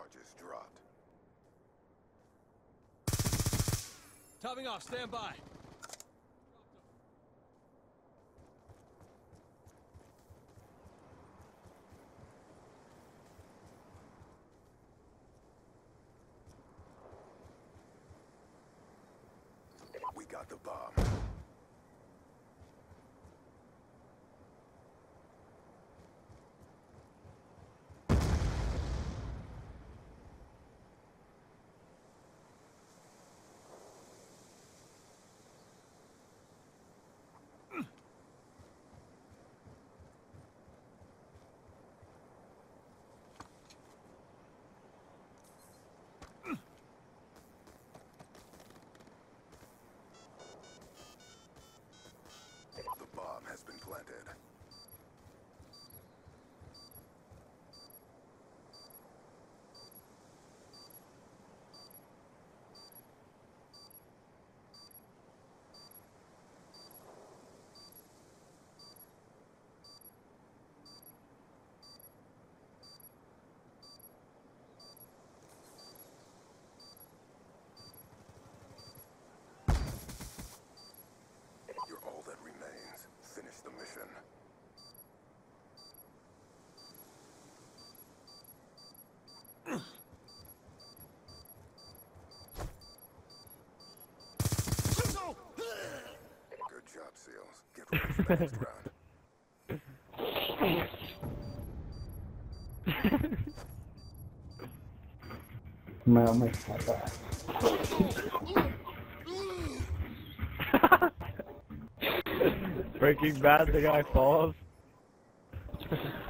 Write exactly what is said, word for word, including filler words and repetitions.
Charges dropped. Topping off, stand by. We got the bomb. The bomb has been planted. You're all that remains. Finish the mission. Good job, SEALs. Get ready for the next round. Man, my God. Breaking Bad, the guy falls.